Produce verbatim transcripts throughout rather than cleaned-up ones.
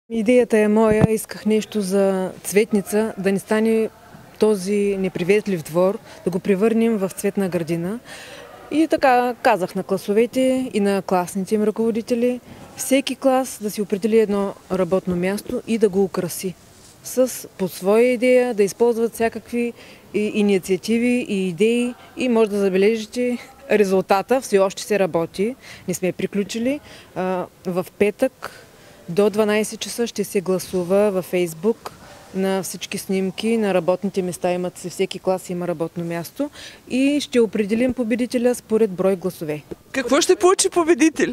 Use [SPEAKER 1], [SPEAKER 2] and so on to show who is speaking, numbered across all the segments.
[SPEAKER 1] Идеята е моя, исках нещо за цветница, да не стане този неприветлив двор, да го превърнем в цветна градина. И така казах на класовете и на класните им ръководители, всеки клас да си определи едно работно място и да го украси. С по своя идея да използват всякакви инициативи и идеи и може да забележите резултата. Все още се работи, не сме приключили. В петък до дванайсет часа ще се гласува във Фейсбук на всички снимки, на работните места имат, всеки клас има работно място и ще определим победителя според брой гласове.
[SPEAKER 2] Какво ще получи победител?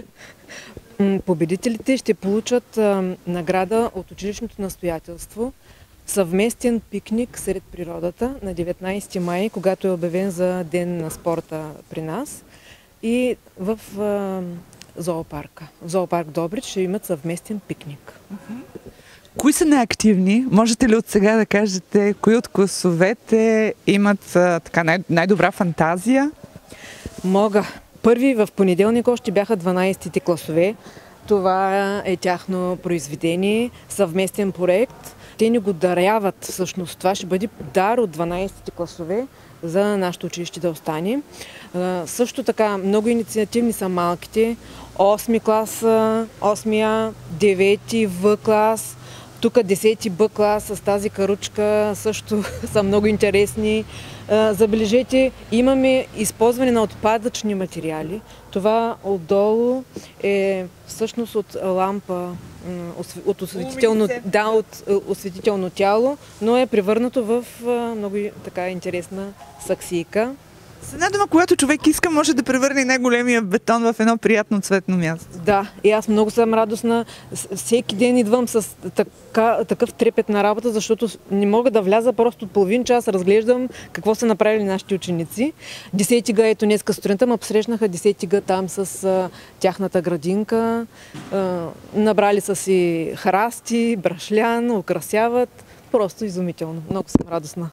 [SPEAKER 1] Победителите ще получат а, награда от училищното настоятелство, съвместен пикник сред природата на деветнайсети май, когато е обявен за Ден на спорта при нас, и в а, зоопарка. В зоопарк Добрич ще имат съвместен пикник.
[SPEAKER 2] Кои са най-активни? Можете ли от сега да кажете, кои от класовете имат а, така най- най-добра фантазия?
[SPEAKER 1] Мога. Първи в понеделник още бяха дванайсетите класове. Това е тяхно произведение, съвместен проект. Те ни го даряват всъщност. Това ще бъде дар от дванайсетите класове за нашето училище да остане. А, също така много инициативни са малките. осми клас, осми А, девети В клас. Тук десети Б клас с тази каручка също са много интересни. Забележете, имаме използване на отпадъчни материали. Това отдолу е всъщност от лампа, от осветително, да, от осветително тяло, но е превърнато в много така интересна саксийка.
[SPEAKER 2] С една дума, когато човек иска, може да превърне най-големия бетон в едно приятно цветно място.
[SPEAKER 1] Да, и аз много съм радостна. Всеки ден идвам с така, такъв трепет на работа, защото не мога да вляза, просто половин час разглеждам какво са направили нашите ученици. десети Г, ето днеска сутринта ме посрещнаха десети Г там с а, тяхната градинка. А, набрали са си храсти, брашлян, украсяват. Просто изумително. Много съм радостна.